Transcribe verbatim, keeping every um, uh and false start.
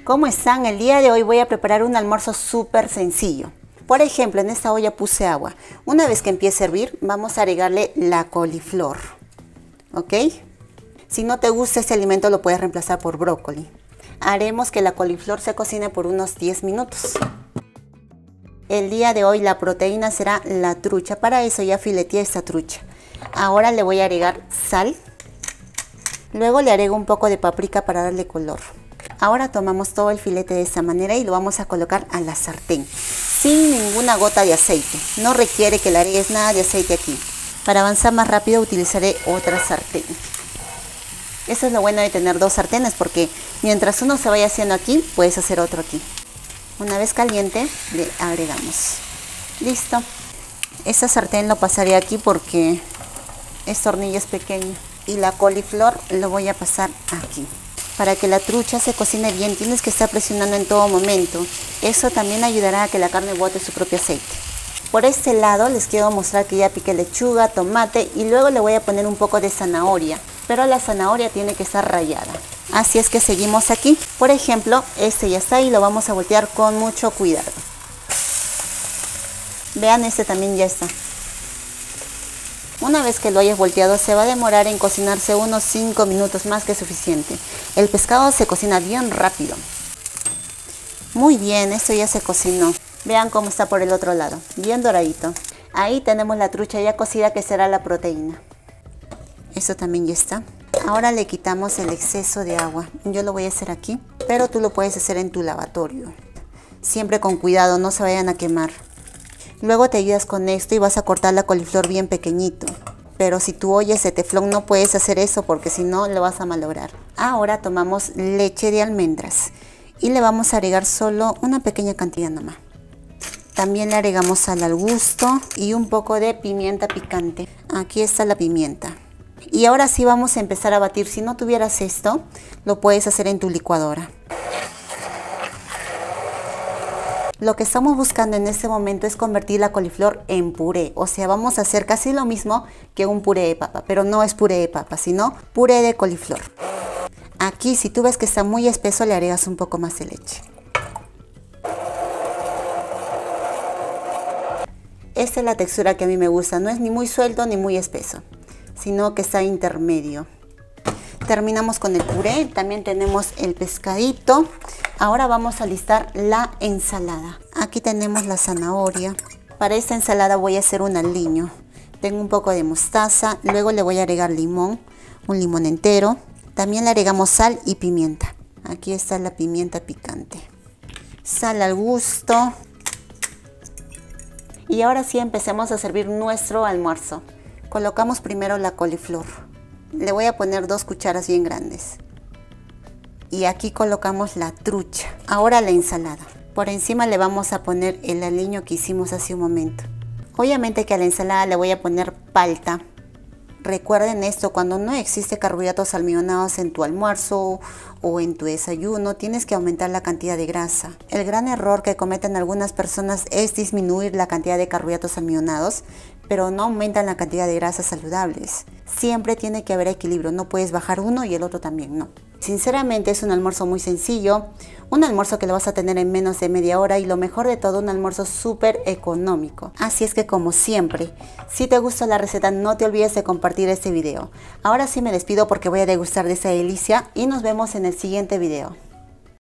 ¿Cómo están? El día de hoy voy a preparar un almuerzo súper sencillo. Por ejemplo, en esta olla puse agua. Una vez que empiece a hervir, vamos a agregarle la coliflor. ¿Ok? Si no te gusta este alimento, lo puedes reemplazar por brócoli. Haremos que la coliflor se cocine por unos diez minutos. El día de hoy la proteína será la trucha. Para eso ya fileteé esta trucha. Ahora le voy a agregar sal. Luego le agrego un poco de paprika para darle color. Ahora tomamos todo el filete de esta manera y lo vamos a colocar a la sartén. Sin ninguna gota de aceite. No requiere que le agregues nada de aceite aquí. Para avanzar más rápido utilizaré otra sartén. Eso es lo bueno de tener dos sartenes, porque mientras uno se vaya haciendo aquí, puedes hacer otro aquí. Una vez caliente, le agregamos. Listo. Esta sartén lo pasaré aquí porque este hornillo es pequeño. Y la coliflor lo voy a pasar aquí. Para que la trucha se cocine bien, tienes que estar presionando en todo momento. Eso también ayudará a que la carne bote su propio aceite. Por este lado les quiero mostrar que ya piqué lechuga, tomate y luego le voy a poner un poco de zanahoria. Pero la zanahoria tiene que estar rallada. Así es que seguimos aquí. Por ejemplo, este ya está y lo vamos a voltear con mucho cuidado. Vean, este también ya está. Una vez que lo hayas volteado, se va a demorar en cocinarse unos cinco minutos, más que suficiente. El pescado se cocina bien rápido. Muy bien, esto ya se cocinó. Vean cómo está por el otro lado, bien doradito. Ahí tenemos la trucha ya cocida, que será la proteína. Esto también ya está. Ahora le quitamos el exceso de agua. Yo lo voy a hacer aquí, pero tú lo puedes hacer en tu lavatorio. Siempre con cuidado, no se vayan a quemar. Luego te ayudas con esto y vas a cortar la coliflor bien pequeñito. Pero si tu olla es de teflón, no puedes hacer eso porque si no lo vas a malograr. Ahora tomamos leche de almendras y le vamos a agregar solo una pequeña cantidad nomás. También le agregamos sal al gusto y un poco de pimienta picante. Aquí está la pimienta. Y ahora sí vamos a empezar a batir. Si no tuvieras esto, lo puedes hacer en tu licuadora. Lo que estamos buscando en este momento es convertir la coliflor en puré. O sea, vamos a hacer casi lo mismo que un puré de papa. Pero no es puré de papa, sino puré de coliflor. Aquí, si tú ves que está muy espeso, le agregas un poco más de leche. Esta es la textura que a mí me gusta. No es ni muy suelto ni muy espeso, sino que está intermedio. Terminamos con el puré. También tenemos el pescadito. Ahora vamos a listar la ensalada. Aquí tenemos la zanahoria. Para esta ensalada voy a hacer un aliño. Tengo un poco de mostaza. Luego le voy a agregar limón, un limón entero. También le agregamos sal y pimienta. Aquí está la pimienta picante. Sal al gusto. Y ahora sí empecemos a servir nuestro almuerzo. Colocamos primero la coliflor. Le voy a poner dos cucharas bien grandes. Y aquí colocamos la trucha. Ahora la ensalada. Por encima le vamos a poner el aliño que hicimos hace un momento. Obviamente que a la ensalada le voy a poner palta. Recuerden esto, cuando no existe carbohidratos almidonados en tu almuerzo o en tu desayuno, tienes que aumentar la cantidad de grasa. El gran error que cometen algunas personas es disminuir la cantidad de carbohidratos almidonados, pero no aumentan la cantidad de grasas saludables. Siempre tiene que haber equilibrio, no puedes bajar uno y el otro también, no. Sinceramente es un almuerzo muy sencillo, un almuerzo que lo vas a tener en menos de media hora y lo mejor de todo, un almuerzo súper económico. Así es que como siempre, si te gustó la receta no te olvides de compartir este video. Ahora sí me despido porque voy a degustar de esta delicia y nos vemos en el siguiente video.